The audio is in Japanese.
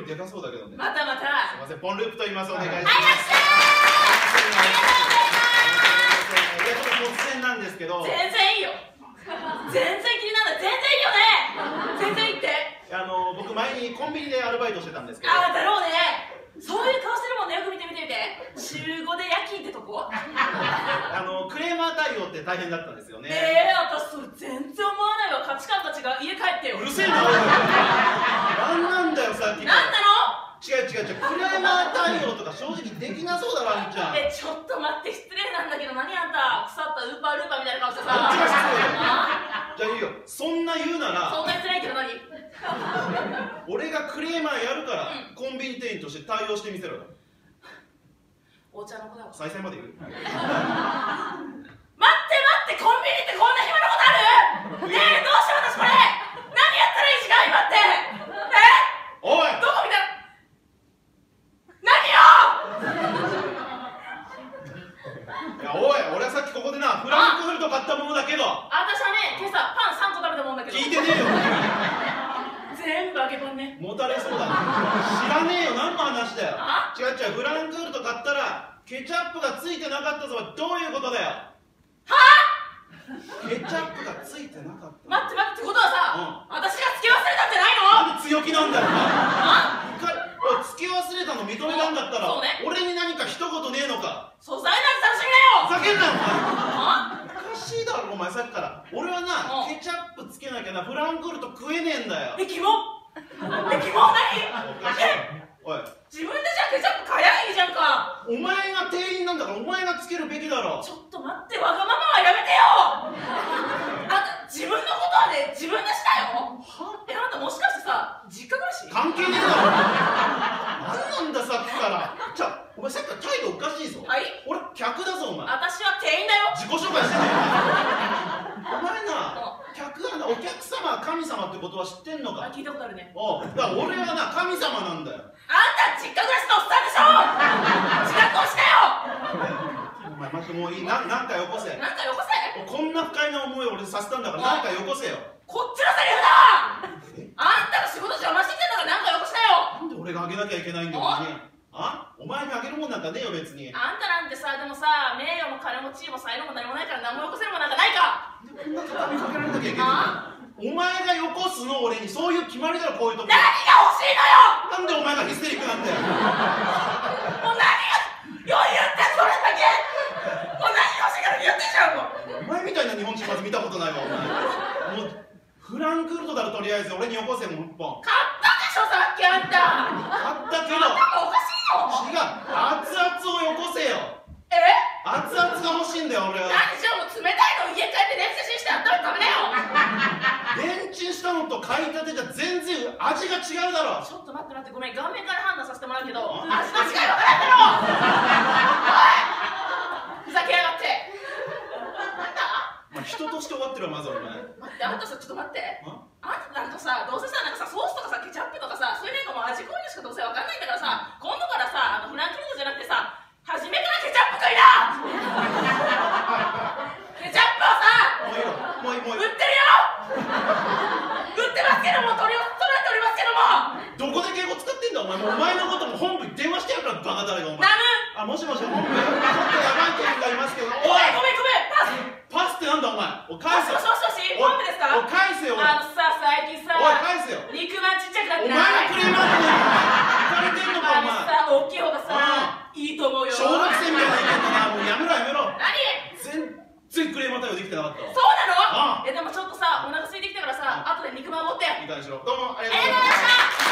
りでかそうだけどね。 またまた。 すいません、ポンループと言います。お願いします。 いらっしゃいや、ちょっと突然なんですけど。 全然いいよ。全然気にならない。全然いいよね。全然いいって。 僕前にコンビニでアルバイトしてたんですけど。 ああ、だろうね。そういう顔してるもんね。よく見て。週5で夜勤ってとこ？ クレーマー対応って大変だったんですよね。 私それ全然思わないわ。価値観が違う。家帰ってよ。 うるせえな。なんなんだよさっき。 なんなの？ 違う。クレーマー対応とか正直できなそうだろ、あんちゃん。 ちょっと待って、失礼なんだけど、何あんた腐ったウーパールーパーみたいな顔してさ。 どっちが失礼？じゃあいいよ、そんな言うなら。 そんな失礼けど何？ 俺がクレーマーやるから、コンビニ店員として対応してみせろよ。 お茶の子だわ。 再生まで言う？ 待って、コンビニってこんな暇なことある？どうしよう私これ。何やったらいい時間今って。 おい、 どこ見たらいや、おい、俺はさっきここでな、フランクフルト買ったものだけど。 私はね、今朝パン3個食べたもんだけど。 聞いてねえよ。 全部揚げパンね。 もたれそうだね。知らねえよ、何の話だよ。違う、フランクフルト買ったらケチャップがついてなかったぞはどういうことだよ。ケチャップがついてなかった。 待ってってことはさ、私がつけ忘れたんじゃないの？ なんで強気なんだよ。つけ忘れたの認めたんだったら、俺に何か一言ねえのか。 素材なんて楽しみなよ。 ふざけんなよお前。おかしいだろお前、さっきから俺はな、ケチャップつけなきゃなフランクフルト食えねえんだよ。 キモ何？ おかしい。おい、 自分でじゃあケチャップ買えばいいじゃんか。 お前が店員なんだからお前がつけるべきだろ。 ちょっと待って、わがままはやめてよ。あんた自分のことはね、自分でしたよ。あんたもしかしてさ、実家暮らし？ 関係ねえだろ。何なんださっきから。お前さっきから態度おかしいぞ。 はい？ 俺客だぞお前。 私は店員だよ。 自己紹介してねえよ。お前な、客はな、お客様は神様ってことは知ってんのか？ 聞いたことあるね。 だから俺はな、神様なんだよ。 あんた実家暮らしのおっさんでしょ。自覚をしなよ。 お前待って、もういい。なんかよこせ。 なんかよこせ。 こんな不快な思いを俺させたんだから、なんかよこせよ。 こっちのセリフだ。あんたの仕事邪魔してんだからなんかよこしたよ。 なんで俺があげなきゃいけないんだよ。お前にあげるもんなんかねえよ別に。 あんたなんてさ、でもさ、名誉も金も地位も才能も何もないから何もよこせるもんなんかないか。 こんな畳みかけられなきゃいけないんだよ。お前がよこすの俺にそういう決まりだろ、こういうとこ。 何が欲しいのよ。 なんでお前がヒステリックなんだよ。 もう何が余裕ってそれだけ。もう何が欲しいから言ってちゃうの。 お前みたいな日本人まず見たことないわお前。もうフランクフルトだろ、とりあえず俺によこせもう一本。 買ったでしょさっきあんた。 買ったけど。 頭おかしいよ。 違う、熱々をよこせよ。熱々が欲しいんだよ俺は。 何じゃもう冷たいの家帰ってレンチンして温めて食べなよ。 レンチンしたのと買いたてじゃ全然味が違うだろ。 ちょっと待ってごめん、顔面から判断させてもらうけど味の違い分からんだろ。おいふざけやがって。なんだ人として終わってるわまずお前。 待って、あんたさちょっと待って。あんたなんかさ、どうせさ、なんかさソースとかさケチャップとかさ、そういうなんかもう味濃いのしかどうせ分かんないんだからさ、今度からさフランクフルトじゃなくてさ、初めからケチャップ食いな。ケチャップをさもういい売ってるよ。売ってますけども、取り揃えておりますけども。 どこで敬語使ってんだお前。もうお前のことも本部に電話してやるからバカだれがお前。もしもし本部、ちょっとやばい件がいますけど。 ごめんパスってなんだお前。お返せ。 もしもし本部ですか？ お返せよ。 さ最近さ、 おい返せよ。 肉まんちっちゃくなってお前のクレーマーって浮かれてんのかお前。 さ大きい方がさいいと思うよ。 小学生みたいな言い方な。もうやめろ。 何？ 全然クレーマー対応できてなかったわ。 そうなの？でもちょっとさお腹空いてきたからさ、後で肉まん持って。 いいかにしろ。どうもありがとうございました。